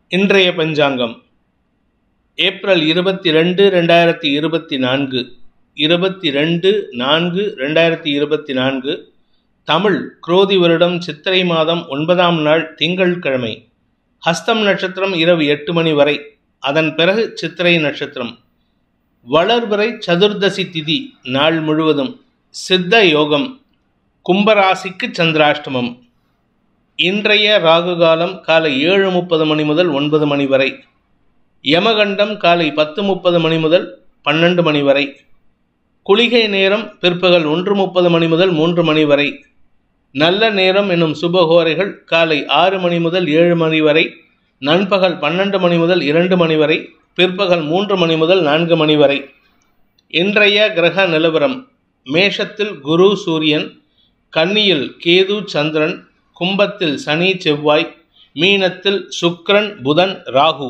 இன்றைய பஞ்சாங்கம் ஏப்ரல் 22, 2024 22/4/2024 தமிழ் குரோதி வருடம் சித்திரை மாதம் 9ஆம் நாள் திங்கட்கிழமை. ஹஸ்தம் நட்சத்திரம் இரவு 8 மணி வரை, அதன் பிறகு சித்திரை நட்சத்திரம். வளர்பிறை சதுர்தசி திதி நாள் முழுவதும். சித்த யோகம். கும்பராசிக்கு சந்திராஷ்டமம். இன்றைய ராகு காலம் காலை 7:30 மணி முதல் 9 மணி வரை. யமகண்டம் காலை 10:30 மணி முதல் 12 மணி வரை. குளிகை நேரம் பிற்பகல் 1:30 மணி முதல் 3 மணி வரை. நல்ல நேரம் என்னும் சுபகோரைகள் காலை 6 மணி முதல் 7 மணி வரை, நண்பகல் 12 மணி முதல் 2 மணி வரை, பிற்பகல் 3 மணி முதல் 4 மணி வரை. இன்றைய கிரக நிலவரம்: மேஷத்தில் குரு சூரியன், கன்னியில் கேது சந்திரன், கும்பத்தில் சனி செவ்வாய், மீனத்தில் சுக்கிரன் புதன் ராகு.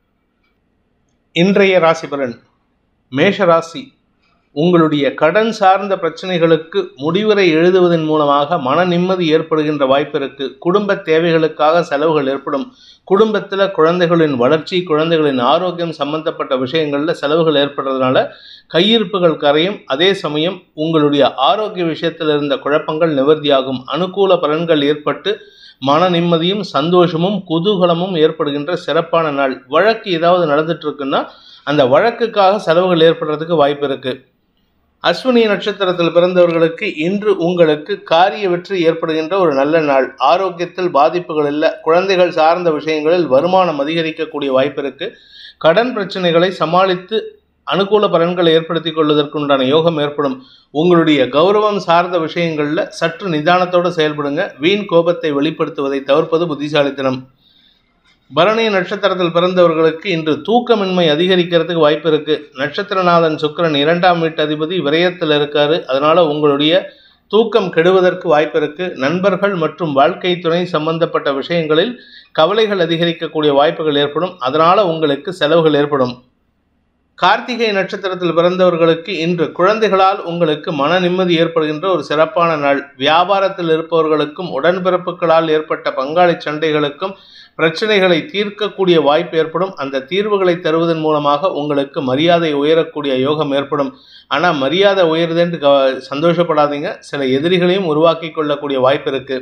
இன்றைய ராசி பலன். மேஷ ராசி, உங்களுடைய கடன் சார்ந்த பிரச்சனைகளுக்கு முடிவுரை எழுதுவதன் மூலமாக மன நிம்மதி ஏற்படுகின்ற வாய்ப்பு இருக்கு. குடும்ப தேவைகளுக்காக செலவுகள் ஏற்படும். குடும்பத்தில் குழந்தைகளின் வளர்ச்சி, குழந்தைகளின் ஆரோக்கியம் சம்பந்தப்பட்ட விஷயங்களில் செலவுகள் ஏற்படுறதுனால கையிருப்புகள் கரையும். அதே சமயம் உங்களுடைய ஆரோக்கிய விஷயத்தில் இருந்த குழப்பங்கள் நிவர்த்தியாகும். அனுகூல பலன்கள் ஏற்பட்டு மன நிம்மதியும் சந்தோஷமும் குதூகலமும் ஏற்படுகின்ற சிறப்பான நாள். வழக்கு ஏதாவது நடந்துட்டு இருக்குன்னா அந்த வழக்குக்காக செலவுகள் ஏற்படுறதுக்கு வாய்ப்பு இருக்கு. அஸ்வினி நட்சத்திரத்தில் பிறந்தவர்களுக்கு இன்று உங்களுக்கு காரிய வெற்றி ஏற்படுகின்ற ஒரு நல்ல நாள். ஆரோக்கியத்தில் பாதிப்புகள் இல்லை. குழந்தைகள் சார்ந்த விஷயங்களில் வருமானம் அதிகரிக்கக்கூடிய வாய்ப்பு இருக்கு. கடன் பிரச்சனைகளை சமாளித்து அனுகூல பலன்களை ஏற்படுத்திக் கொள்வதற்குண்டான யோகம் ஏற்படும். உங்களுடைய கௌரவம் சார்ந்த விஷயங்களில் சற்று நிதானத்தோடு செயல்படுங்க. வீண் கோபத்தை வெளிப்படுத்துவதை தவிர்ப்பது புத்திசாலித்தனம். பரணி நட்சத்திரத்தில் பிறந்தவர்களுக்கு இன்று தூக்கமின்மை அதிகரிக்கிறதுக்கு வாய்ப்பு இருக்கு. நட்சத்திரநாதன் சுக்கிரன் 2ஆம் வீட்டு அதிபதி விரயத்தில் இருக்காரு. அதனால உங்களுடைய தூக்கம் கெடுவதற்கு வாய்ப்பு இருக்கு. நண்பர்கள் மற்றும் வாழ்க்கை துணை சம்பந்தப்பட்ட விஷயங்களில் கவலைகள் அதிகரிக்கக்கூடிய வாய்ப்புகள் ஏற்படும். அதனால உங்களுக்கு செலவுகள் ஏற்படும். கார்த்திகை நட்சத்திரத்தில் பிறந்தவர்களுக்கு இன்று குழந்தைகளால் உங்களுக்கு மன நிம்மதி ஏற்படுகின்ற ஒரு சிறப்பான நாள். வியாபாரத்தில் இருப்பவர்களுக்கும் உடன்பிறப்புகளால் ஏற்பட்ட பங்காளி சண்டைகளுக்கும் பிரச்சனைகளை தீர்க்கக்கூடிய வாய்ப்பு ஏற்படும். அந்த தீர்வுகளை தருவதன் மூலமாக உங்களுக்கு மரியாதை உயரக்கூடிய யோகம் ஏற்படும். ஆனால் மரியாதை உயருதுன்னு சந்தோஷப்படாதீங்க. சில எதிரிகளையும் உருவாக்கி கொள்ளக்கூடிய வாய்ப்பு இருக்கு.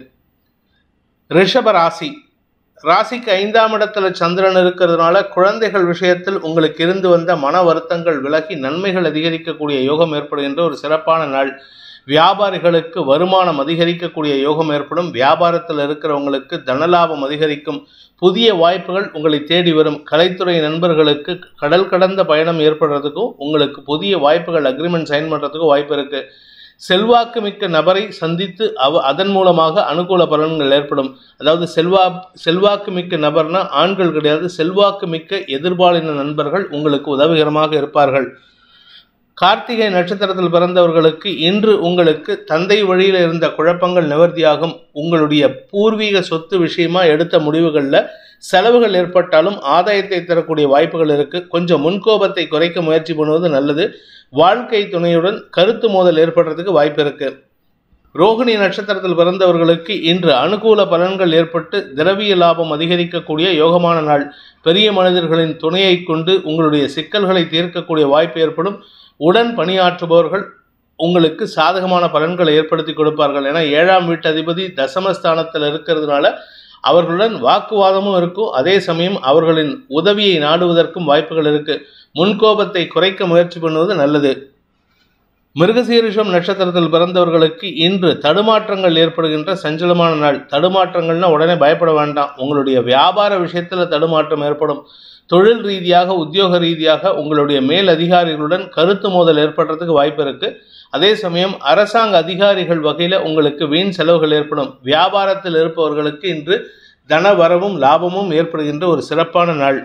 ரிஷப ராசி, ராசிக்கு 5ஆம் இடத்துல சந்திரன் இருக்கிறதுனால குழந்தைகள் விஷயத்தில் உங்களுக்கு இருந்து வந்த மன வருத்தங்கள் விலகி நன்மைகள் அதிகரிக்கக்கூடிய யோகம் ஏற்படுகின்ற ஒரு சிறப்பான நாள். வியாபாரிகளுக்கு வருமானம் அதிகரிக்கக்கூடிய யோகம் ஏற்படும். வியாபாரத்தில் இருக்கிறவங்களுக்கு தனலாபம் அதிகரிக்கும். புதிய வாய்ப்புகள் உங்களை தேடி வரும். கலைத்துறை நண்பர்களுக்கு கடல் கடந்த பயணம் ஏற்படுறதுக்கும் உங்களுக்கு புதிய வாய்ப்புகள் அக்ரிமெண்ட் சைன் பண்ணுறதுக்கும் வாய்ப்பு இருக்கு. செல்வாக்கு மிக்க நபரை சந்தித்து அதன் மூலமாக அனுகூல பலன்கள் ஏற்படும். அதாவது செல்வாக்கு மிக்க நபர்னா ஆண்கள் கிடையாது. செல்வாக்கு மிக்க எதிர்பாலின நண்பர்கள் உங்களுக்கு உதவிகரமாக இருப்பார்கள். கார்த்திகை நட்சத்திரத்தில் பிறந்தவர்களுக்கு இன்று உங்களுக்கு தந்தை வழியில் இருந்த குழப்பங்கள் நிவர்த்தியாகும். உங்களுடைய பூர்வீக சொத்து விஷயமா எடுத்த முடிவுகளில் செலவுகள் ஏற்பட்டாலும் ஆதாயத்தை தரக்கூடிய வாய்ப்புகள் இருக்கு. கொஞ்சம் முன்கோபத்தை குறைக்க முயற்சி பண்ணுவது நல்லது. வாழ்க்கை துணையுடன் கருத்து மோதல் ஏற்படுறதுக்கு வாய்ப்பு இருக்கு. ரோகிணி நட்சத்திரத்தில் பிறந்தவர்களுக்கு இன்று அனுகூல பலன்கள் ஏற்பட்டு திரவிய லாபம் அதிகரிக்கக்கூடிய யோகமான நாள். பெரிய மனிதர்களின் துணையை கொண்டு உங்களுடைய சிக்கல்களை தீர்க்கக்கூடிய வாய்ப்பு ஏற்படும். உடன் பணியாற்றுபவர்கள் உங்களுக்கு சாதகமான பலன்களை ஏற்படுத்தி கொடுப்பார்கள். ஏன்னா 7ஆம் வீட்டு அதிபதி தசமஸ்தானத்தில் இருக்கிறதுனால அவர்களுடன் வாக்குவாதமும் இருக்கும். அதே சமயம் அவர்களின் உதவியை நாடுவதற்கும் வாய்ப்புகள் இருக்கு. முன்கோபத்தை குறைக்க முயற்சி பண்ணுவது நல்லது. மிருகசீரிஷம் நட்சத்திரத்தில் பிறந்தவர்களுக்கு இன்று தடுமாற்றங்கள் ஏற்படுகின்ற சஞ்சலமான நாள். தடுமாற்றங்கள்னா உடனே பயப்பட வேண்டாம். உங்களுடைய வியாபார விஷயத்தில் தடுமாற்றம் ஏற்படும். தொழில் ரீதியாக உத்தியோக ரீதியாக உங்களுடைய மேல் அதிகாரிகளுடன் கருத்து மோதல் ஏற்படுறதுக்கு வாய்ப்பு இருக்கு. அதே சமயம் அரசாங்க அதிகாரிகள் வகையில் உங்களுக்கு வீண் செலவுகள் ஏற்படும். வியாபாரத்தில் இருப்பவர்களுக்கு இன்று தன வரவும் லாபமும் ஏற்படுகின்ற ஒரு சிறப்பான நாள்.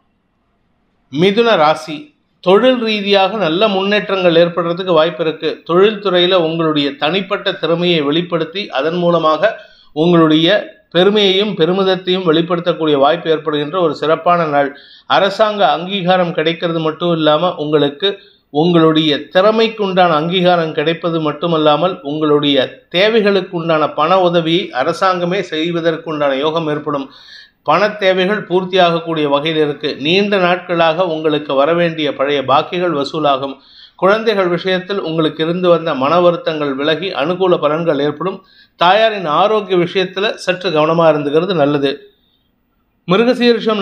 மிதுன ராசி, தொழில் ரீதியாக நல்ல முன்னேற்றங்கள் ஏற்படுறதுக்கு வாய்ப்பு இருக்கு. தொழில்துறையில் உங்களுடைய தனிப்பட்ட திறமையை வெளிப்படுத்தி அதன் மூலமாக உங்களுடைய பெருமையையும் பெருமிதத்தையும் வெளிப்படுத்தக்கூடிய வாய்ப்பு ஏற்படுகின்ற ஒரு சிறப்பான நாள். அரசாங்க அங்கீகாரம் கிடைக்கிறது மட்டும் இல்லாமல் உங்களுக்கு உங்களுடைய திறமைக்கு உண்டான அங்கீகாரம் கிடைப்பது மட்டுமல்லாமல் உங்களுடைய தேவைகளுக்கு உண்டான பண உதவியை அரசாங்கமே செய்வதற்கு உண்டான யோகம் ஏற்படும். பண தேவைகள் பூர்த்தியாகக்கூடிய வகையில் இருக்கு. நீண்ட நாட்களாக உங்களுக்கு வரவேண்டிய பழைய பாக்கிகள் வசூலாகும். குழந்தைகள் விஷயத்தில் உங்களுக்கு இருந்து வந்த மன வருத்தங்கள் விலகி அனுகூல பலன்கள் ஏற்படும். தாயாரின் ஆரோக்கிய விஷயத்தில் சற்று கவனமாக இருந்துகிறது நல்லது. மிருகசீரிஷம்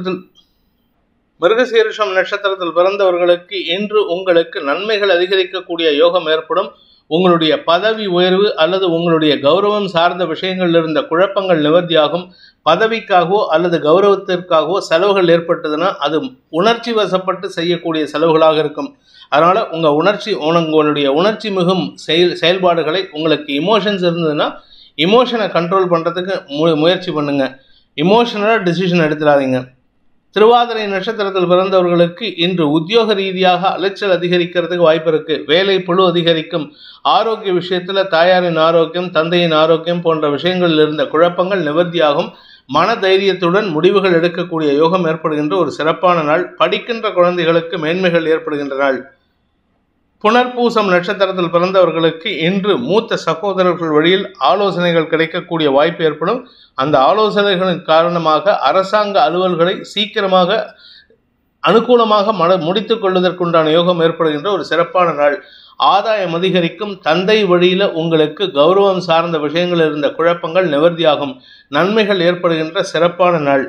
நட்சத்திரத்தில் பிறந்தவர்களுக்கு இன்று உங்களுக்கு நன்மைகள் அதிகரிக்கக்கூடிய யோகம் ஏற்படும். உங்களுடைய பதவி உயர்வு அல்லது உங்களுடைய கௌரவம் சார்ந்த விஷயங்களில் இருந்த குழப்பங்கள் நிவர்த்தியாகும். பதவிக்காகவோ அல்லது கௌரவத்திற்காகவோ செலவுகள் ஏற்பட்டதுன்னா அது உணர்ச்சி வசப்பட்டு செய்யக்கூடிய செலவுகளாக இருக்கும். அதனால் உங்களுடைய உணர்ச்சி மிகும் செயல்பாடுகளை உங்களுக்கு இமோஷன்ஸ் இருந்ததுன்னா இமோஷனை கண்ட்ரோல் பண்ணுறதுக்கு முயற்சி பண்ணுங்க. இமோஷனலாக டிசிஷன் எடுத்துடாதீங்க. திருவாதிரை நட்சத்திரத்தில் பிறந்தவர்களுக்கு இன்று உத்தியோக ரீதியாக அலைச்சல் அதிகரிக்கிறதுக்கு வாய்ப்பு இருக்கு. வேலை பளு அதிகரிக்கும். ஆரோக்கிய விஷயத்தில் தாயாரின் ஆரோக்கியம், தந்தையின் ஆரோக்கியம் போன்ற விஷயங்களில் இருந்த குழப்பங்கள் நிவர்த்தியாகும். மன தைரியத்துடன் முடிவுகள் எடுக்கக்கூடிய யோகம் ஏற்படுகின்ற ஒரு சிறப்பான நாள். படிக்கின்ற குழந்தைகளுக்கு மேன்மைகள் ஏற்படுகின்ற நாள். புனர்பூசம் நட்சத்திரத்தில் பிறந்தவர்களுக்கு இன்று மூத்த சகோதரர்கள் வழியில் ஆலோசனைகள் கிடைக்கக்கூடிய வாய்ப்பு ஏற்படும். அந்த ஆலோசனைகளின் காரணமாக அரசாங்க அலுவல்களை சீக்கிரமாக அனுகூலமாக முடித்துக் கொள்வதற்குண்டான யோகம் ஏற்படுகின்ற ஒரு சிறப்பான நாள். ஆதாயம் அதிகரிக்கும். தந்தை வழியில் உங்களுக்கு கௌரவம் சார்ந்த விஷயங்கள் இருந்த குழப்பங்கள் நிவர்த்தியாகும். நன்மைகள் ஏற்படுகின்ற சிறப்பான நாள்.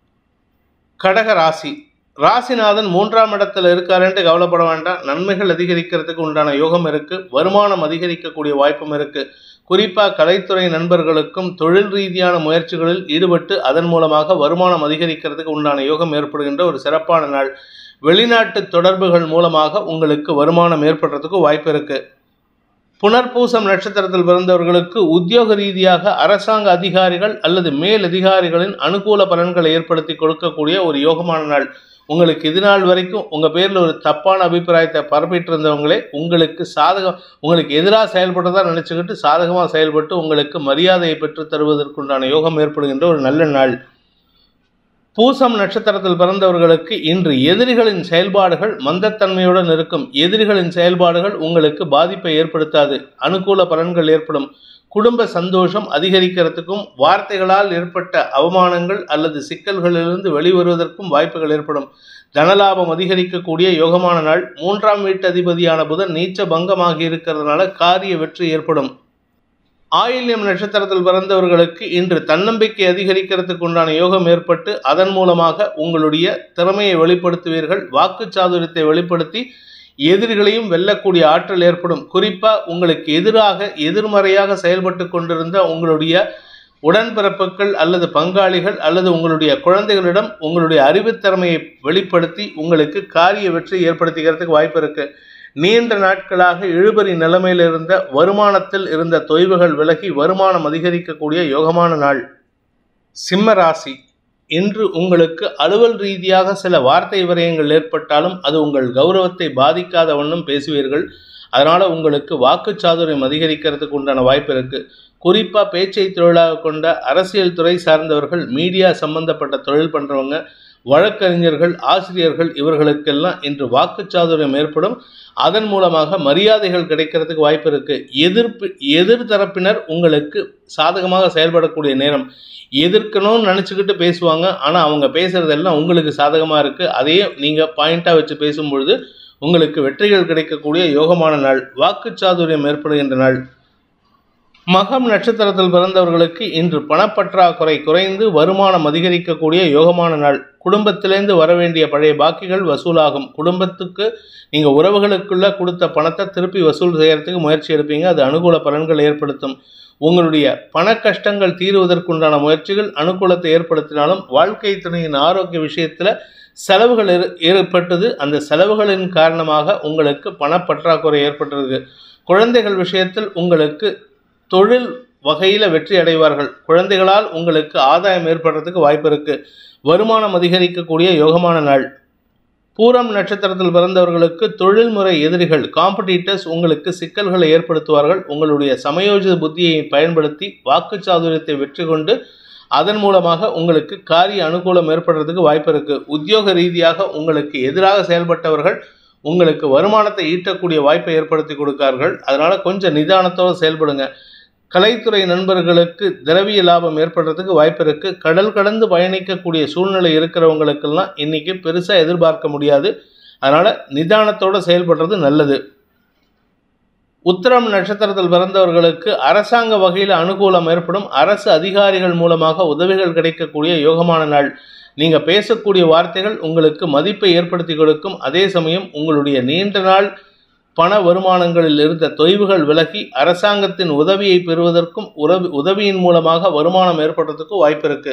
கடக ராசி. ராசிநாதன் 3ஆம் இடத்துல இருக்காருன்ட்டு கவலைப்பட வேண்டாம். நன்மைகள் அதிகரிக்கிறதுக்கு உண்டான யோகம் இருக்கு. வருமானம் அதிகரிக்கக்கூடிய வாய்ப்பும் இருக்கு. குறிப்பாக கலைத்துறை நண்பர்களுக்கும் தொழில் ரீதியான முயற்சிகளில் ஈடுபட்டு அதன் மூலமாக வருமானம் அதிகரிக்கிறதுக்கு உண்டான யோகம் ஏற்படுகின்ற ஒரு சிறப்பான நாள். வெளிநாட்டு தொடர்புகள் மூலமாக உங்களுக்கு வருமானம் ஏற்படுறதுக்கு வாய்ப்பு இருக்கு. புனர்பூசம் நட்சத்திரத்தில் பிறந்தவர்களுக்கு உத்தியோக ரீதியாக அரசாங்க அதிகாரிகள் அல்லது மேல் அதிகாரிகளின் அனுகூல பலன்களை ஏற்படுத்தி கொடுக்கக்கூடிய ஒரு யோகமான நாள். உங்களுக்கு இது நாள் வரைக்கும் உங்கள் பேரில் ஒரு தப்பான அபிப்பிராயத்தை பரப்பிட்டு இருந்தவங்களே உங்களுக்கு எதிராக செயல்பட்டதாக நினச்சிக்கிட்டு சாதகமாக செயல்பட்டு உங்களுக்கு மரியாதையை பெற்று தருவதற்குண்டான யோகம் ஏற்படுகின்ற ஒரு நல்ல நாள். பூசம் நட்சத்திரத்தில் பிறந்தவர்களுக்கு இன்று எதிரிகளின் செயல்பாடுகள் மந்தத்தன்மையுடன் இருக்கும். எதிரிகளின் செயல்பாடுகள் உங்களுக்கு பாதிப்பை ஏற்படுத்தாது. அனுகூல பலன்கள் ஏற்படும். குடும்ப சந்தோஷம் அதிகரிக்கிறதுக்கும் வார்த்தைகளால் ஏற்பட்ட அவமானங்கள் அல்லது சிக்கல்களிலிருந்து வெளிவருவதற்கும் வாய்ப்புகள் ஏற்படும். தனலாபம் அதிகரிக்கக்கூடிய யோகமான நாள். 3ஆம் வீட்டு அதிபதியான புதன் நீச்ச பங்கமாகி இருக்கிறதுனால காரிய வெற்றி ஏற்படும். ஆயில்யம் நட்சத்திரத்தில் பிறந்தவர்களுக்கு இன்று தன்னம்பிக்கை அதிகரிக்கிறதுக்கு உண்டான யோகம் ஏற்பட்டு அதன் மூலமாக உங்களுடைய திறமையை வெளிப்படுத்துவீர்கள். வாக்கு சாதுரியத்தை வெளிப்படுத்தி எதிரிகளையும் வெல்லக்கூடிய ஆற்றல் ஏற்படும். குறிப்பாக உங்களுக்கு எதிர்மறையாக செயல்பட்டு கொண்டிருந்த உங்களுடைய உடன்பிறப்புகள் அல்லது பங்காளிகள் அல்லது உங்களுடைய குழந்தைகளிடம் உங்களுடைய அறிவுத்திறமையை வெளிப்படுத்தி உங்களுக்கு காரிய வெற்றி ஏற்படுத்திக்கிறதுக்கு வாய்ப்பு இருக்கு. நீண்ட நாட்களாக இழுபறி நிலைமையில் இருந்த வருமானத்தில் இருந்த தொய்வுகள் விலகி வருமானம் அதிகரிக்கக்கூடிய யோகமான நாள். சிம்ம ராசி. இன்று உங்களுக்கு அலுவல் ரீதியாக சில வார்த்தை விரயங்கள் ஏற்பட்டாலும் அது உங்கள் கௌரவத்தை பாதிக்காத வண்ணம் பேசுவீர்கள். அதனால் உங்களுக்கு வாக்கு சாதுரியம் அதிகரிக்கிறதுக்கு உண்டான வாய்ப்பு இருக்குது. குறிப்பாக பேச்சை தொழிலாக கொண்ட அரசியல் துறை சார்ந்தவர்கள், மீடியா சம்பந்தப்பட்ட தொழில் பண்ணுறவங்க, வழக்கறிஞர்கள், ஆசிரியர்கள் இவர்களுக்கெல்லாம் இன்று வாக்கு சாதுரியம் ஏற்படும். அதன் மூலமாக மரியாதைகள் கிடைக்கிறதுக்கு வாய்ப்பு இருக்குது. எதிர்தரப்பினர் உங்களுக்கு சாதகமாக செயல்படக்கூடிய நேரம். எதிர்க்கணும்னு நினச்சிக்கிட்டு பேசுவாங்க, ஆனால் அவங்க பேசுகிறதெல்லாம் உங்களுக்கு சாதகமாக இருக்குது. அதையே நீங்கள் பாயிண்ட்டாக வச்சு பேசும்பொழுது உங்களுக்கு வெற்றிகள் கிடைக்கக்கூடிய யோகமான நாள். வாக்கு சாதுரியம் ஏற்படுகின்ற நாள். மகம் நட்சத்திரத்தில் பிறந்தவர்களுக்கு இன்று பணப்பற்றாக்குறை குறைந்து வருமானம் அதிகரிக்கக்கூடிய யோகமான நாள். குடும்பத்திலேருந்து வர வேண்டிய பழைய பாக்கிகள் வசூலாகும். குடும்பத்துக்கு நீங்கள் உறவுகளுக்குள்ள கொடுத்த பணத்தை திருப்பி வசூல் செய்யறதுக்கு முயற்சி எடுப்பீங்க. அது அனுகூல பலன்கள் ஏற்படுத்தும். உங்களுடைய பண கஷ்டங்கள் தீருவதற்குண்டான முயற்சிகள் அனுகூலத்தை ஏற்படுத்தினாலும் வாழ்க்கை துணையின் ஆரோக்கிய விஷயத்தில் செலவுகள் ஏற்பட்டது. அந்த செலவுகளின் காரணமாக உங்களுக்கு பணப்பற்றாக்குறை ஏற்பட்டிருக்கு. குழந்தைகள் விஷயத்தில் உங்களுக்கு தொழில் வகையில் வெற்றி அடைவார்கள். குழந்தைகளால் உங்களுக்கு ஆதாயம் ஏற்படுறதுக்கு வாய்ப்பு இருக்குது. வருமானம் அதிகரிக்கக்கூடிய யோகமான நாள். பூரம் நட்சத்திரத்தில் பிறந்தவர்களுக்கு தொழில்முறை எதிரிகள், காம்படிட்டர்ஸ் உங்களுக்கு சிக்கல்களை ஏற்படுத்துவார்கள். உங்களுடைய சமயோஜித புத்தியை பயன்படுத்தி வாக்கு சாதுரியத்தை வெற்றி கொண்டு அதன் மூலமாக உங்களுக்கு காரிய அனுகூலம் ஏற்படுறதுக்கு வாய்ப்பு இருக்குது. உத்தியோக ரீதியாக உங்களுக்கு எதிராக செயல்பட்டவர்கள் உங்களுக்கு வருமானத்தை ஈட்டக்கூடிய வாய்ப்பை ஏற்படுத்தி கொடுக்கார்கள். அதனால் கொஞ்சம் நிதானத்தோடு செயல்படுங்க. கலைத்துறை நண்பர்களுக்கு திரவிய லாபம் ஏற்படுறதுக்கு வாய்ப்பு இருக்கு. கடல் கடந்து பயணிக்கக்கூடிய சூழ்நிலை இருக்கிறவங்களுக்கெல்லாம் இன்னைக்கு பெருசா எதிர்பார்க்க முடியாது. அதனால நிதானத்தோட செயல்படுறது நல்லது. உத்திரம் நட்சத்திரத்தில் பிறந்தவர்களுக்கு அரசாங்க வகையில் அனுகூலம் ஏற்படும். அரசு அதிகாரிகள் மூலமாக உதவிகள் கிடைக்கக்கூடிய யோகமான நாள். நீங்க பேசக்கூடிய வார்த்தைகள் உங்களுக்கு மதிப்பை ஏற்படுத்தி கொடுக்கும். அதே சமயம் உங்களுடைய நீண்ட நாள் பண வருமானங்களில் இருந்த தொய்வுகள் விலகி அரசாங்கத்தின் உதவியை பெறுவதற்கும் உதவியின் மூலமாக வருமானம் ஏற்படுறதுக்கும் வாய்ப்பு இருக்கு.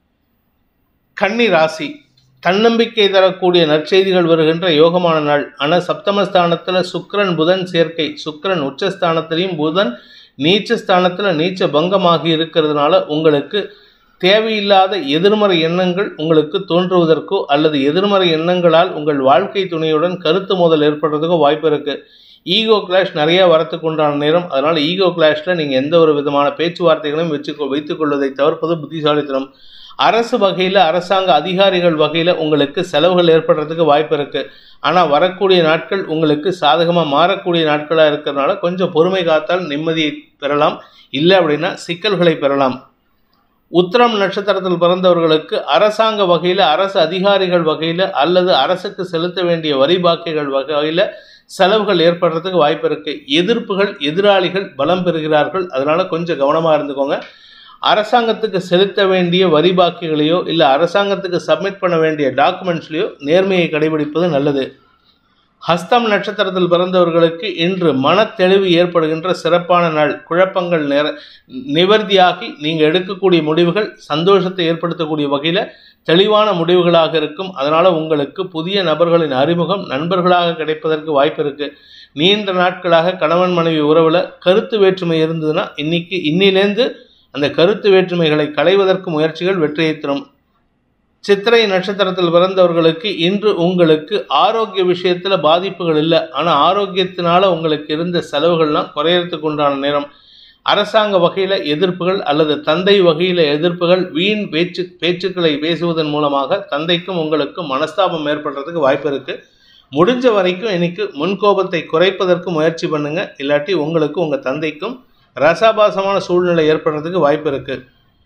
கன்னி ராசி, தன்னம்பிக்கை தரக்கூடிய நற்செய்திகள் வருகின்ற யோகமான நாள். ஆனால் சப்தமஸ்தானத்தில் சுக்கிரன் புதன் சேர்க்கை, சுக்கிரன் உச்சஸ்தானத்திலையும் புதன் நீச்சஸ்தானத்தில் நீச்ச பங்கமாகி இருக்கிறதுனால உங்களுக்கு தேவையில்லாத எதிர்மறை எண்ணங்கள் உங்களுக்கு தோன்றுவதற்கோ அல்லது எதிர்மறை எண்ணங்களால் உங்கள் வாழ்க்கை துணையுடன் கருத்து மோதல் ஏற்படுறதுக்கோ வாய்ப்பு இருக்கு. ஈகோ கிளாஷ் நிறைய வரத்துக்கு உண்டான நேரம். அதனால ஈகோ கிளாஷ்ல நீங்க எந்த ஒரு விதமான பேச்சுவார்த்தைகளையும் வைத்துக் கொள்வதை தவிர்ப்பது புத்திசாலித்தனம். அரசு வகையில் அரசாங்க அதிகாரிகள் வகையில் உங்களுக்கு செலவுகள் ஏற்படுறதுக்கு வாய்ப்பு இருக்கு. ஆனால் வரக்கூடிய நாட்கள் உங்களுக்கு சாதகமாக மாறக்கூடிய நாட்களாக இருக்கிறதுனால கொஞ்சம் பொறுமை காத்தால் நிம்மதியை பெறலாம். இல்லை அப்படின்னா சிக்கல்களை பெறலாம். உத்திரம் நட்சத்திரத்தில் பிறந்தவர்களுக்கு அரசாங்க வகையில் அரசு அதிகாரிகள் வகையில் அல்லது அரசுக்கு செலுத்த வேண்டிய வரி பாக்கிகள் வகையில் செலவுகள் ஏற்படுறதுக்கு வாய்ப்பு இருக்கு. எதிர்ப்புகள் எதிராளிகள் பலம் பெறுகிறார்கள். அதனால கொஞ்சம் கவனமாக இருந்துக்கோங்க. அரசாங்கத்துக்கு செலுத்த வேண்டிய வரி பாக்கிகளையோ இல்லை அரசாங்கத்துக்கு சப்மிட் பண்ண வேண்டிய டாக்குமெண்ட்ஸ்லையோ நேர்மையை கடைபிடிப்பது நல்லது. ஹஸ்தம் நட்சத்திரத்தில் பிறந்தவர்களுக்கு இன்று மனத்தெளிவு ஏற்படுகின்ற சிறப்பான நாள். குழப்பங்கள் நிவர்த்தியாகி நீங்கள் எடுக்கக்கூடிய முடிவுகள் சந்தோஷத்தை ஏற்படுத்தக்கூடிய வகையில் தெளிவான முடிவுகளாக இருக்கும். அதனால் உங்களுக்கு புதிய நபர்களின் அறிமுகம் நண்பர்களாக கிடைப்பதற்கு வாய்ப்பு இருக்குது. நீண்ட நாட்களாக கணவன் மனைவி உறவில் கருத்து வேற்றுமை இருந்ததுன்னா இன்னிலேருந்து அந்த கருத்து வேற்றுமைகளை களைவதற்கு முயற்சிகள் வெற்றியை தரும். சித்திரை நட்சத்திரத்தில் பிறந்தவர்களுக்கு இன்று உங்களுக்கு ஆரோக்கிய விஷயத்தில் பாதிப்புகள் இல்லை. ஆனால் ஆரோக்கியத்தினால உங்களுக்கு இருந்த செலவுகள்லாம் குறையறதுக்கு உண்டான நேரம். அரசாங்க வகையில் எதிர்ப்புகள் அல்லது தந்தை வகையில் எதிர்ப்புகள் வீண் பேச்சுக்களை பேசுவதன் மூலமாக தந்தைக்கும் உங்களுக்கும் மனஸ்தாபம் ஏற்படுறதுக்கு வாய்ப்பு இருக்குது. முடிஞ்ச வரைக்கும் இன்னைக்கு முன்கோபத்தை குறைப்பதற்கு முயற்சி பண்ணுங்க. இல்லாட்டி உங்களுக்கு உங்கள் தந்தைக்கும் ரசாபாசமான சூழ்நிலை ஏற்படுறதுக்கு வாய்ப்பு இருக்குது.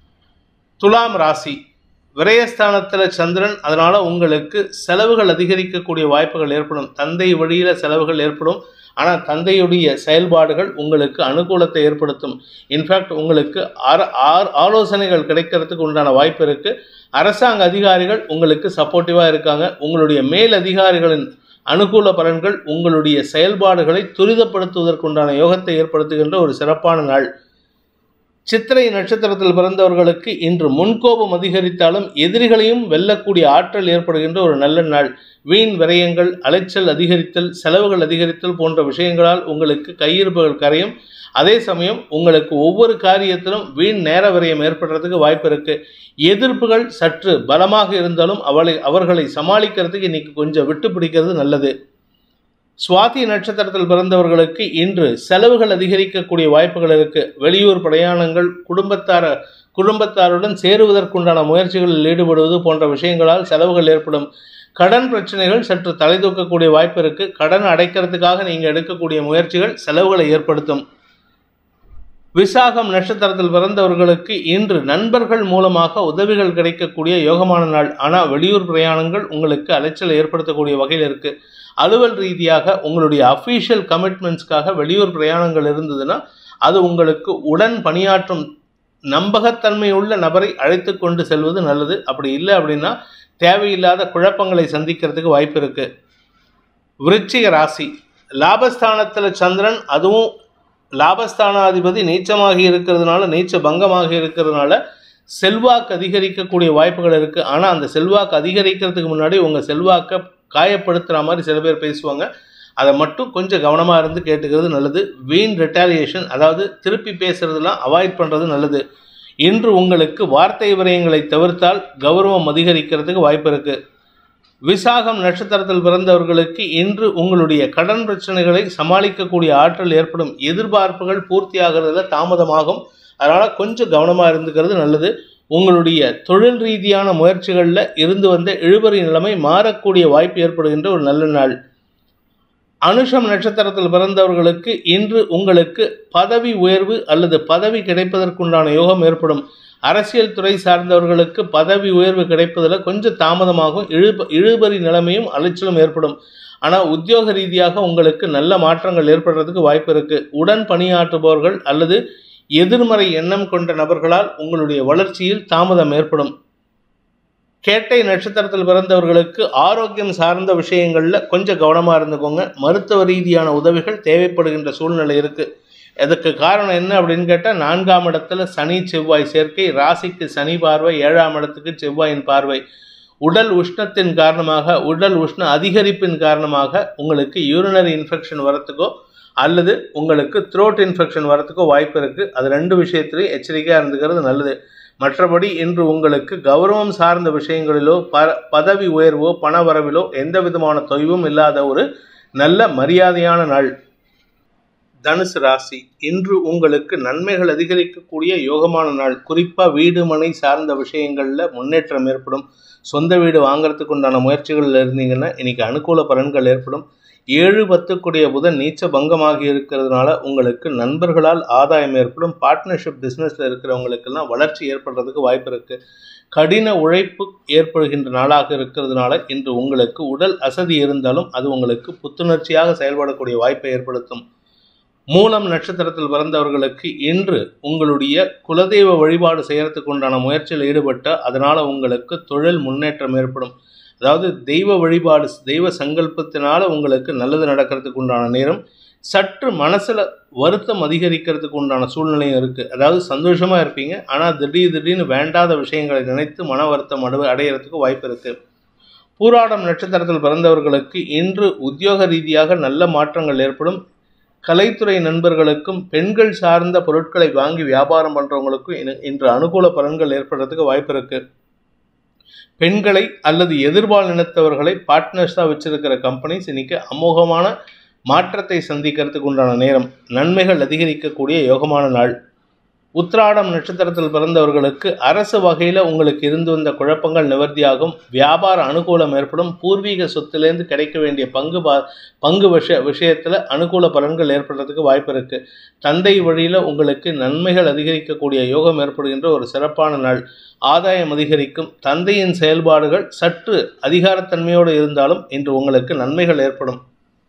துலாம் ராசி, விரயஸ்தானத்தில் சந்திரன். அதனால் உங்களுக்கு செலவுகள் அதிகரிக்கக்கூடிய வாய்ப்புகள் ஏற்படும். தந்தை வழியில் செலவுகள் ஏற்படும். ஆனால் தந்தையுடைய செயல்பாடுகள் உங்களுக்கு அனுகூலத்தை ஏற்படுத்தும். இன்ஃபேக்ட் உங்களுக்கு ஆலோசனைகள் கிடைக்கிறதுக்கு உண்டான வாய்ப்பு இருக்குது. அரசாங்க அதிகாரிகள் உங்களுக்கு சப்போர்ட்டிவாக இருக்காங்க. உங்களுடைய மேல் அதிகாரிகளின் அனுகூல பலன்கள் உங்களுடைய செயல்பாடுகளை துரிதப்படுத்துவதற்குண்டான யோகத்தை ஏற்படுத்துகின்ற ஒரு சிறப்பான நாள். சித்திரை நட்சத்திரத்தில் பிறந்தவர்களுக்கு இன்று முன்கோபம் அதிகரித்தாலும் எதிரிகளையும் வெல்லக்கூடிய ஆற்றல் ஏற்படுகின்ற ஒரு நல்ல நாள். வீண் விரயங்கள், அலைச்சல் அதிகரித்தல், செலவுகள் அதிகரித்தல் போன்ற விஷயங்களால் உங்களுக்கு கையிருப்புகள் கரையும். அதே சமயம் உங்களுக்கு ஒவ்வொரு காரியத்திலும் வீண் நேர விரயம் ஏற்படுறதுக்கு வாய்ப்பு இருக்கு. எதிர்ப்புகள் சற்று பலமாக இருந்தாலும் அவர்களை சமாளிக்கிறதுக்கு இன்னைக்கு கொஞ்சம் விட்டு பிடிக்கிறது நல்லது. சுவாதி நட்சத்திரத்தில் பிறந்தவர்களுக்கு இன்று செலவுகள் அதிகரிக்கக்கூடிய வாய்ப்புகள் இருக்கு. வெளியூர் பிரயாணங்கள், குடும்பத்தாருடன் சேருவதற்குண்டான முயற்சிகளில் ஈடுபடுவது போன்ற விஷயங்களால் செலவுகள் ஏற்படும். கடன் பிரச்சனைகள் சற்று தலை தூக்கக்கூடிய வாய்ப்பு இருக்கு. கடன் அடைக்கிறதுக்காக நீங்க எடுக்கக்கூடிய முயற்சிகள் செலவுகளை ஏற்படுத்தும். விசாகம் நட்சத்திரத்தில் பிறந்தவர்களுக்கு இன்று நண்பர்கள் மூலமாக உதவிகள் கிடைக்கக்கூடிய யோகமான நாள். ஆனால் வெளியூர் பிரயாணங்கள் உங்களுக்கு அலைச்சல் ஏற்படுத்தக்கூடிய வகையில் இருக்கு. அலுவல் ரீதியாக உங்களுடைய அஃபீஷியல் கமிட்மெண்ட்ஸ்க்காக வெளியூர் பிரயாணங்கள் இருந்ததுன்னா அது உங்களுக்கு உடன் பணியாற்றும் நம்பகத்தன்மை உள்ள நபரை அழைத்து கொண்டு செல்வது நல்லது. அப்படி இல்லை அப்படின்னா தேவையில்லாத குழப்பங்களை சந்திக்கிறதுக்கு வாய்ப்பு இருக்கு. விருச்சிக ராசி, லாபஸ்தானத்தில் சந்திரன், அதுவும் லாபஸ்தானாதிபதி நீச்சமாகி இருக்கிறதுனால, நீச்ச பங்கமாக இருக்கிறதுனால செல்வாக்கு அதிகரிக்கக்கூடிய வாய்ப்புகள் இருக்குது. ஆனால் அந்த செல்வாக்கு அதிகரிக்கிறதுக்கு முன்னாடி உங்கள் செல்வாக்கை காயப்படுத்துகிற மாதிரி சில பேர் பேசுவாங்க. அதை மட்டும் கொஞ்சம் கவனமாக இருந்து கேட்டுக்கிறது நல்லது. வீண் ரிட்டாலியேஷன், அதாவது திருப்பி பேசுறதுலாம் அவாய்ட் பண்ணுறது நல்லது. இன்று உங்களுக்கு வார்த்தை விரயங்களை தவிர்த்தால் கௌரவம் அதிகரிக்கிறதுக்கு வாய்ப்பு இருக்குது. விசாகம் நட்சத்திரத்தில் பிறந்தவர்களுக்கு இன்று உங்களுடைய கடன் பிரச்சனைகளை சமாளிக்கக்கூடிய ஆற்றல் ஏற்படும். எதிர்பார்ப்புகள் பூர்த்தியாகிறதுல தாமதமாகும். அதனால் கொஞ்சம் கவனமாக இருந்துக்கிறது நல்லது. உங்களுடைய தொழில் ரீதியான முயற்சிகளில் இருந்து வந்த இழுபறி நிலைமை மாறக்கூடிய வாய்ப்பு ஏற்படுகின்ற ஒரு நல்ல நாள். அனுஷம் நட்சத்திரத்தில் பிறந்தவர்களுக்கு இன்று உங்களுக்கு பதவி உயர்வு அல்லது பதவி கிடைப்பதற்குண்டான யோகம் ஏற்படும். அரசியல் துறை சார்ந்தவர்களுக்கு பதவி உயர்வு கிடைப்பதில் கொஞ்சம் தாமதமாகும். இழுபறி நிலைமையும் அலைச்சலும் ஏற்படும். ஆனால் உத்தியோக ரீதியாக உங்களுக்கு நல்ல மாற்றங்கள் ஏற்படுறதுக்கு வாய்ப்பு இருக்குது. உடன் பணியாற்றுபவர்கள் அல்லது எதிர்மறை எண்ணம் கொண்ட நபர்களால் உங்களுடைய வளர்ச்சியில் தாமதம் ஏற்படும். கேட்டை நட்சத்திரத்தில் பிறந்தவர்களுக்கு ஆரோக்கியம் சார்ந்த விஷயங்களில் கொஞ்சம் கவனமாக இருந்துக்கோங்க. மருத்துவ ரீதியான உதவிகள் தேவைப்படுகின்ற சூழ்நிலை இருக்குது. அதுக்கு காரணம் என்ன அப்படின்னு கேட்டால் 4ஆம் இடத்துல சனி செவ்வாய் சேர்க்கை, ராசிக்கு சனி பார்வை, 7ஆம் இடத்துக்கு செவ்வாயின் பார்வை. உடல் உஷ்ணத்தின் காரணமாக, உடல் உஷ்ண அதிகரிப்பின் காரணமாக உங்களுக்கு யூரினரி இன்ஃபெக்ஷன் வரத்துக்கோ அல்லது உங்களுக்கு த்ரோட் இன்ஃபெக்ஷன் வரத்துக்கோ வாய்ப்பு இருக்குது. அது 2 விஷயத்திலையும் எச்சரிக்கையாக இருந்துக்கிறது நல்லது. மற்றபடி இன்று உங்களுக்கு கௌரவம் சார்ந்த விஷயங்களிலோ பதவி உயர்வோ பண வரவிலோ எந்த விதமான தொய்வும் இல்லாத ஒரு நல்ல மரியாதையான நாள். தனுசு ராசி, இன்று உங்களுக்கு நன்மைகள் அதிகரிக்கக்கூடிய யோகமான நாள். குறிப்பாக வீடு மனை சார்ந்த விஷயங்களில் முன்னேற்றம் ஏற்படும். சொந்த வீடு வாங்கிறதுக்கு உண்டான முயற்சிகளில் இருந்தீங்கன்னா இன்னைக்கு அனுகூல பலன்கள் ஏற்படும். 7-10 புதன் நீச்ச பங்கமாகி இருக்கிறதுனால உங்களுக்கு நண்பர்களால் ஆதாயம் ஏற்படும். பார்ட்னர்ஷிப் பிஸ்னஸில் இருக்கிறவங்களுக்கெல்லாம் வளர்ச்சி ஏற்படுறதுக்கு வாய்ப்பு இருக்குது. கடின உழைப்பு ஏற்படுகின்ற நாளாக இருக்கிறதுனால இன்று உங்களுக்கு உடல் அசதி இருந்தாலும் அது உங்களுக்கு புத்துணர்ச்சியாக செயல்படக்கூடிய வாய்ப்பை ஏற்படுத்தும். மூலம் நட்சத்திரத்தில் பிறந்தவர்களுக்கு இன்று உங்களுடைய குலதெய்வ வழிபாடு செய்யறதுக்கு உண்டான முயற்சியில் ஈடுபட்ட அதனால் உங்களுக்கு தொழில் முன்னேற்றம் ஏற்படும். அதாவது தெய்வ வழிபாடு, தெய்வ சங்கல்பத்தினால உங்களுக்கு நல்லது நடக்கிறதுக்கு உண்டான நேரம். சற்று மனசில் வருத்தம் அதிகரிக்கிறதுக்கு உண்டான சூழ்நிலையும் இருக்குது. அதாவது சந்தோஷமாக இருப்பீங்க, ஆனால் திடீர்னு வேண்டாத விஷயங்களை நினைத்து மன வருத்தம் அடையிறதுக்கு வாய்ப்பு இருக்குது. பூராடம் நட்சத்திரத்தில் பிறந்தவர்களுக்கு இன்று உத்தியோக ரீதியாக நல்ல மாற்றங்கள் ஏற்படும். கலைத்துறை நண்பர்களுக்கும் பெண்கள் சார்ந்த பொருட்களை வாங்கி வியாபாரம் பண்ணுறவங்களுக்கும் இன்று அனுகூல பலன்கள் ஏற்படுறதுக்கு வாய்ப்பு இருக்குது. பெண்களை அல்லது எதிர்பால் இனத்தவர்களை பார்ட்னர்ஸாக வச்சிருக்கிற கம்பெனிஸ் இன்னைக்கு அமோகமான மாற்றத்தை சந்திக்கிறதுக்கு உண்டான நேரம். நன்மைகள் அதிகரிக்கக்கூடிய யோகமான நாள். உத்திராடம் நட்சத்திரத்தில் பிறந்தவர்களுக்கு அரசு வகையில் உங்களுக்கு இருந்து வந்த குழப்பங்கள் நிவர்த்தியாகும். வியாபார அனுகூலம் ஏற்படும். பூர்வீக சொத்துலேருந்து கிடைக்க வேண்டிய பங்கு விஷயத்தில் அனுகூல பலன்கள் ஏற்படுறதுக்கு வாய்ப்பு இருக்குது. தந்தை வழியில் உங்களுக்கு நன்மைகள் அதிகரிக்கக்கூடிய யோகம் ஏற்படுகின்ற ஒரு சிறப்பான நாள். ஆதாயம் அதிகரிக்கும். தந்தையின் செயல்பாடுகள் சற்று அதிகாரத்தன்மையோடு இருந்தாலும் இன்று உங்களுக்கு நன்மைகள் ஏற்படும்.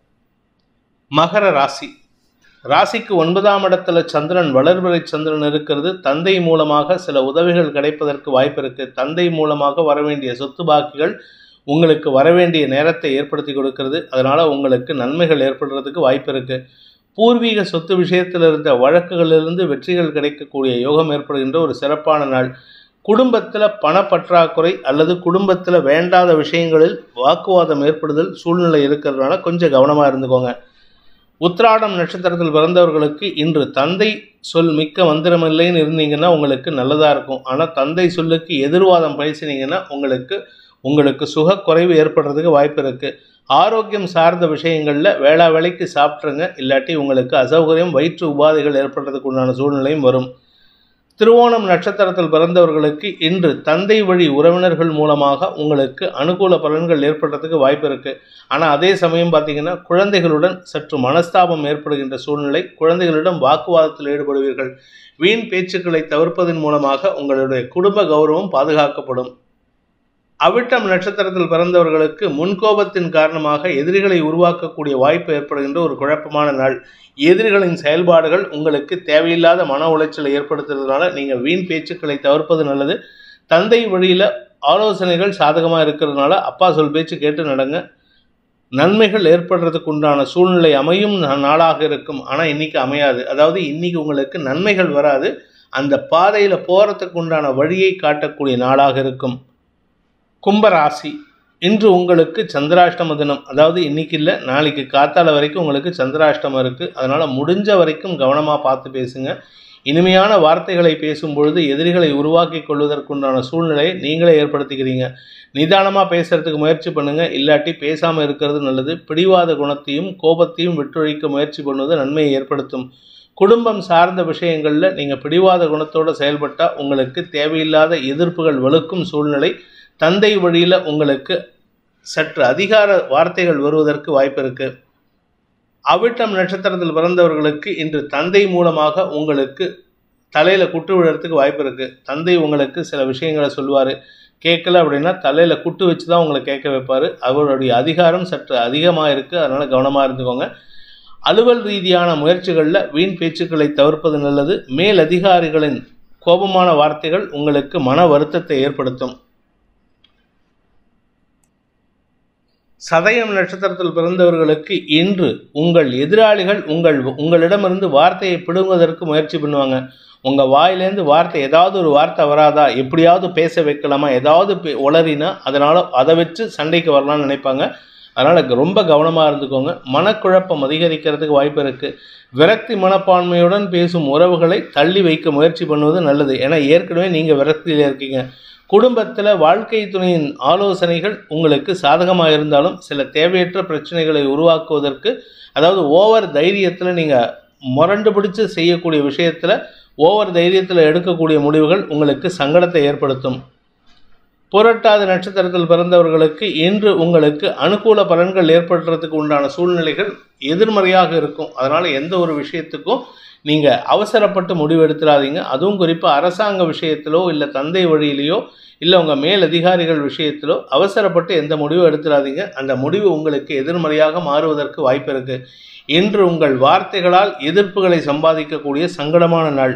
மகர ராசி, ராசிக்கு 9ஆம் இடத்துல சந்திரன், வளர்பிறை சந்திரன் இருக்கிறது. தந்தை மூலமாக சில உதவிகள் கிடைப்பதற்கு வாய்ப்பு இருக்குது. தந்தை மூலமாக வரவேண்டிய சொத்து பாக்கிகள் உங்களுக்கு வரவேண்டிய நேரத்தை ஏற்படுத்தி கொடுக்கிறது. அதனால் உங்களுக்கு நன்மைகள் ஏற்படுறதுக்கு வாய்ப்பு இருக்குது. பூர்வீக சொத்து விஷயத்தில் இருந்த வழக்குகளிலிருந்து வெற்றிகள் கிடைக்கக்கூடிய யோகம் ஏற்படுகின்ற ஒரு சிறப்பான நாள். குடும்பத்தில் பணப்பற்றாக்குறை அல்லது குடும்பத்தில் வேண்டாத விஷயங்களில் வாக்குவாதம் ஏற்படுதல் சூழ்நிலை இருக்கிறதுனால கொஞ்சம் கவனமாக இருந்துக்கோங்க. உத்திராடம் நட்சத்திரத்தில் பிறந்தவர்களுக்கு இன்று தந்தை சொல் மிக்க மந்திரமில்லைன்னு இருந்தீங்கன்னா உங்களுக்கு நல்லதாக இருக்கும். ஆனால் தந்தை சொல்லுக்கு எதிர்வாதம் பேசினீங்கன்னா உங்களுக்கு சுக குறைவு ஏற்படுறதுக்கு வாய்ப்பு இருக்குது. ஆரோக்கியம் சார்ந்த விஷயங்களில் வேளைக்கு சாப்பிட்ருங்க, இல்லாட்டி உங்களுக்கு அசௌகரியம், வயிற்று உபாதைகள் ஏற்படுறதுக்கு உண்டான சூழ்நிலையும் வரும். திருவோணம் நட்சத்திரத்தில் பிறந்தவர்களுக்கு இன்று தந்தை வழி உறவினர்கள் மூலமாக உங்களுக்கு அனுகூல பலன்கள் ஏற்படுறதுக்கு வாய்ப்பு இருக்குது. ஆனால் அதே சமயம் பார்த்தீங்கன்னா குழந்தைகளுடன் சற்று மனஸ்தாபம் ஏற்படுகின்ற சூழ்நிலை. குழந்தைகளிடம் வாக்குவாதத்தில் ஈடுபடுவீர்கள். வீண் பேச்சுக்களை தவிர்ப்பதன் மூலமாக உங்களுடைய குடும்ப கௌரவம் பாதுகாக்கப்படும். அவிட்டம் நட்சத்திரத்தில் பிறந்தவர்களுக்கு முன்கோபத்தின் காரணமாக எதிரிகளை உருவாக்கக்கூடிய வாய்ப்பு ஏற்படுகின்ற ஒரு குழப்பமான நாள். எதிரிகளின் செயல்பாடுகள் உங்களுக்கு தேவையில்லாத மன உளைச்சலை ஏற்படுத்துறதுனால நீங்கள் வீண் பேச்சுக்களை தவிர்ப்பது நல்லது. தந்தை வழியில் ஆலோசனைகள் சாதகமாக இருக்கிறதுனால அப்பா சொல் பேச்சு கேட்டு நடங்க. நன்மைகள் ஏற்படுறதுக்கு உண்டான சூழ்நிலை அமையும் நாளாக இருக்கும். ஆனால் இன்னைக்கு அமையாது. அதாவது இன்னைக்கு உங்களுக்கு நன்மைகள் வராது. அந்த பாதையில் போகிறதுக்கு உண்டான வழியை காட்டக்கூடிய நாளாக இருக்கும். கும்பராசி, இன்று உங்களுக்கு சந்திராஷ்டம தினம். அதாவது இன்னைக்கு இல்லை, நாளைக்கு காத்தால வரைக்கும் உங்களுக்கு சந்திராஷ்டமம் இருக்குது. அதனால் முடிஞ்ச வரைக்கும் கவனமாக பார்த்து பேசுங்க. இனிமையான வார்த்தைகளை பேசும்பொழுது எதிரிகளை உருவாக்கி கொள்வதற்குண்டான சூழ்நிலையை நீங்களே ஏற்படுத்திக்கிறீங்க. நிதானமாக பேசுறதுக்கு முயற்சி பண்ணுங்கள், இல்லாட்டி பேசாமல் இருக்கிறது நல்லது. பிடிவாத குணத்தையும் கோபத்தையும் விட்டொழிக்க முயற்சி பண்ணுவது நன்மையை ஏற்படுத்தும். குடும்பம் சார்ந்த விஷயங்களில் நீங்கள் பிடிவாத குணத்தோடு செயல்பட்டால் உங்களுக்கு தேவையில்லாத எதிர்ப்புகள் வலுக்கும் சூழ்நிலை. தந்தை வழியில் உங்களுக்கு சற்று அதிகார வார்த்தைகள் வருவதற்கு வாய்ப்பு இருக்குது. அவிட்டம் நட்சத்திரத்தில் பிறந்தவர்களுக்கு இன்று தந்தை மூலமாக உங்களுக்கு தலையில் குட்டு விடுறதுக்கு வாய்ப்பு இருக்குது. தந்தை உங்களுக்கு சில விஷயங்களை சொல்லுவார். கேட்கல அப்படின்னா தலையில் குட்டு வச்சு தான் உங்களை கேட்க வைப்பார். அவருடைய அதிகாரம் சற்று அதிகமாக இருக்குது. அதனால் கவனமாக இருந்துக்கோங்க. அலுவல் ரீதியான முயற்சிகளில் வீண் பேச்சுக்களை தவிர்ப்பது நல்லது. மேல் அதிகாரிகளின் கோபமான வார்த்தைகள் உங்களுக்கு மன வருத்தத்தை ஏற்படுத்தும். சதயம் நட்சத்திரத்தில் பிறந்தவர்களுக்கு இன்று உங்கள் எதிராளிகள் உங்களிடமிருந்து வார்த்தையை பிடுங்குவதற்கு முயற்சி பண்ணுவாங்க. உங்கள் வாயிலேருந்து வார்த்தை ஏதாவது ஒரு வார்த்தை வராதா, எப்படியாவது பேச வைக்கலாமா, ஏதாவது உளறினா அதனால் அதை வச்சு சண்டைக்கு வரலாம்னு நினைப்பாங்க. அதனால் ரொம்ப கவனமாக இருந்துக்கோங்க. மனக்குழப்பம் அதிகரிக்கிறதுக்கு வாய்ப்பு இருக்குது. விரக்தி மனப்பான்மையுடன் பேசும் உறவுகளை தள்ளி வைக்க முயற்சி பண்ணுவது நல்லது. ஏன்னா ஏற்கனவே நீங்கள் விரக்தியில் இருக்கீங்க. குடும்பத்தில் வாழ்க்கை துணையின் ஆலோசனைகள் உங்களுக்கு சாதகமாக இருந்தாலும் சில தேவையற்ற பிரச்சனைகளை உருவாக்குவதற்கு, அதாவது ஓவர் தைரியத்தில் நீங்கள் முரண்டு பிடிச்சு செய்யக்கூடிய விஷயத்தில் ஓவர் தைரியத்தில் எடுக்கக்கூடிய முடிவுகள் உங்களுக்கு சங்கடத்தை ஏற்படுத்தும். புரட்டாதி நட்சத்திரத்தில் பிறந்தவர்களுக்கு இன்று உங்களுக்கு அனுகூல பலன்கள் ஏற்படுறதுக்கு உண்டான சூழ்நிலைகள் எதிர்மறையாக இருக்கும். அதனால் எந்த ஒரு விஷயத்துக்கும் நீங்கள் அவசரப்பட்டு முடிவு எடுத்துடாதீங்க. அதுவும் குறிப்பாக அரசாங்க விஷயத்திலோ இல்லை தந்தை வழியிலையோ இல்லை உங்கள் மேல் அதிகாரிகள் விஷயத்திலோ அவசரப்பட்டு எந்த முடிவும் எடுத்துடாதீங்க. அந்த முடிவு உங்களுக்கு எதிர்மறையாக மாறுவதற்கு வாய்ப்பு இருக்குது. இன்று உங்கள் வார்த்தைகளால் எதிர்ப்புகளை சம்பாதிக்கக்கூடிய சங்கடமான நாள்.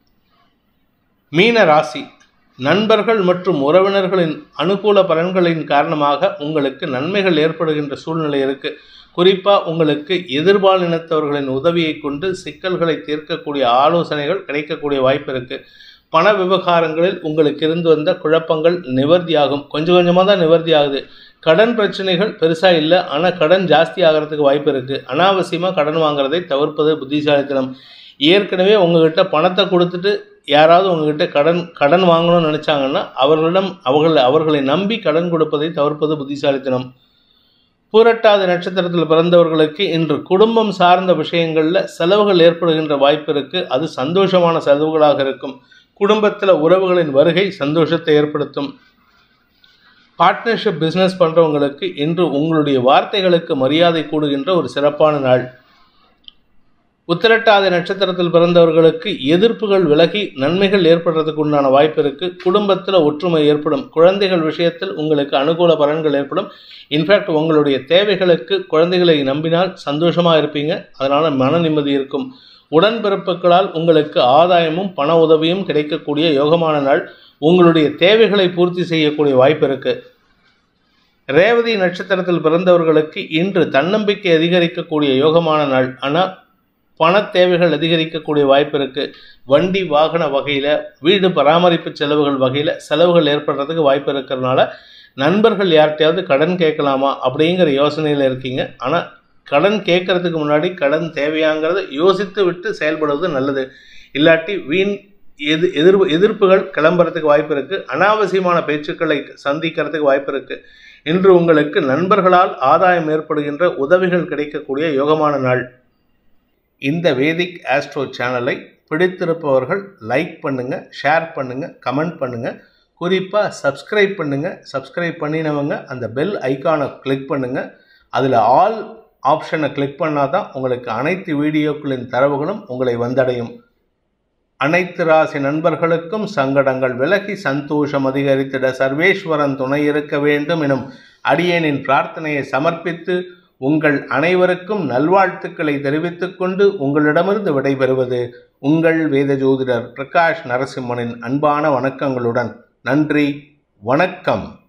மீன ராசி. நண்பர்கள் மற்றும் உறவினர்களின் அனுகூல பலன்களின் காரணமாக உங்களுக்கு நன்மைகள் ஏற்படுகின்ற சூழ்நிலை இருக்குது. குறிப்பாக உங்களுக்கு எதிர்பாலினத்தவர்களின் உதவியை கொண்டு சிக்கல்களை தீர்க்கக்கூடிய ஆலோசனைகள் கிடைக்கக்கூடிய வாய்ப்பு இருக்குது. பண விவகாரங்களில் உங்களுக்கு இருந்து வந்த குழப்பங்கள் நிவர்த்தியாகும். கொஞ்சம் கொஞ்சமாக தான் நிவர்த்தி ஆகுது. கடன் பிரச்சனைகள் பெருசாக இல்லை, ஆனால் கடன் ஜாஸ்தி ஆகிறதுக்கு வாய்ப்பு இருக்குது. அனாவசியமாக கடன் வாங்குறதை தவிர்ப்பது புத்திசாலித்தனம். ஏற்கனவே உங்ககிட்ட பணத்தை கொடுத்துட்டு யாராவது உங்ககிட்ட கடன் வாங்கணும்னு நினச்சாங்கன்னா அவர்களை நம்பி கடன் கொடுப்பதை தவிர்ப்பது புத்திசாலித்தனம். பூரட்டாதி நட்சத்திரத்தில் பிறந்தவர்களுக்கு இன்று குடும்பம் சார்ந்த விஷயங்களில் செலவுகள் ஏற்படுகின்ற வாய்ப்பு இருக்குது. அது சந்தோஷமான செலவுகளாக இருக்கும். குடும்பத்தில் உறவுகளின் வருகை சந்தோஷத்தை ஏற்படுத்தும். பார்ட்னர்ஷிப் பிஸ்னஸ் பண்ணுறவங்களுக்கு இன்று உங்களுடைய வார்த்தைகளுக்கு மரியாதை கூடுகின்ற ஒரு சிறப்பான நாள். உத்திரட்டாதி நட்சத்திரத்தில் பிறந்தவர்களுக்கு எதிர்ப்புகள் விலகி நன்மைகள் ஏற்படுறதுக்கு உண்டான வாய்ப்பு இருக்குது. குடும்பத்தில் ஒற்றுமை ஏற்படும். குழந்தைகள் விஷயத்தில் உங்களுக்கு அனுகூல பலன்கள் ஏற்படும். இன்ஃபேக்ட் உங்களுடைய தேவைகளுக்கு குழந்தைகளை நம்பினால் சந்தோஷமாக இருப்பீங்க. அதனால் மன நிம்மதி இருக்கும். உடன்பிறப்புகளால் உங்களுக்கு ஆதாயமும் பண உதவியும் கிடைக்கக்கூடிய யோகமான நாள். உங்களுடைய தேவைகளை பூர்த்தி செய்யக்கூடிய வாய்ப்பு இருக்குது. ரேவதி நட்சத்திரத்தில் பிறந்தவர்களுக்கு இன்று தன்னம்பிக்கை அதிகரிக்கக்கூடிய யோகமான நாள். ஆனால் பண தேவைகள் அதிகரிக்கக்கூடிய வாய்ப்பு இருக்குது. வண்டி வாகன வகையில், வீடு பராமரிப்பு செலவுகள் வகையில் செலவுகள் ஏற்படுறதுக்கு வாய்ப்பு இருக்கிறதுனால நண்பர்கள் யார்கிட்டையாவது கடன் கேட்கலாமா அப்படிங்கிற யோசனையில் இருக்கீங்க. ஆனால் கடன் கேட்கறதுக்கு முன்னாடி கடன் தேவையாங்கிறத யோசித்து விட்டு செயல்படுவது நல்லது. இல்லாட்டி வீண் எதிர்ப்புகள் கிளம்புறதுக்கு வாய்ப்பு இருக்குது. அனாவசியமான பேச்சுக்களை சந்திக்கிறதுக்கு வாய்ப்பு இருக்குது. இன்று உங்களுக்கு நண்பர்களால் ஆதாயம் ஏற்படுகின்ற உதவிகள் கிடைக்கக்கூடிய யோகமான நாள். இந்த வேதிக் ஆஸ்ட்ரோ சேனலை பிடித்திருப்பவர்கள் லைக் பண்ணுங்கள், ஷேர் பண்ணுங்கள், கமெண்ட் பண்ணுங்கள். குறிப்பாக சப்ஸ்கிரைப் பண்ணுங்கள். சப்ஸ்கிரைப் பண்ணினவங்க அந்த பெல் ஐக்கானை கிளிக் பண்ணுங்கள். அதில் ஆல் ஆப்ஷனை கிளிக் பண்ணால் தான் உங்களுக்கு அனைத்து வீடியோக்களின் தரவுகளும் உங்களை வந்தடையும். அனைத்து ராசி நண்பர்களுக்கும் சங்கடங்கள் விலகி சந்தோஷம் அதிகரித்திட சர்வேஸ்வரன் துணை இருக்க வேண்டும் எனும் அடியேனின் பிரார்த்தனையை சமர்ப்பித்து உங்கள் அனைவருக்கும் நல்வாழ்த்துக்களை தெரிவித்துக் கொண்டு உங்களிடமிருந்து விடைபெறுவது உங்கள் வேத ஜோதிடர் பிரகாஷ் நரசிம்மனின் அன்பான வணக்கங்களுடன். நன்றி, வணக்கம்.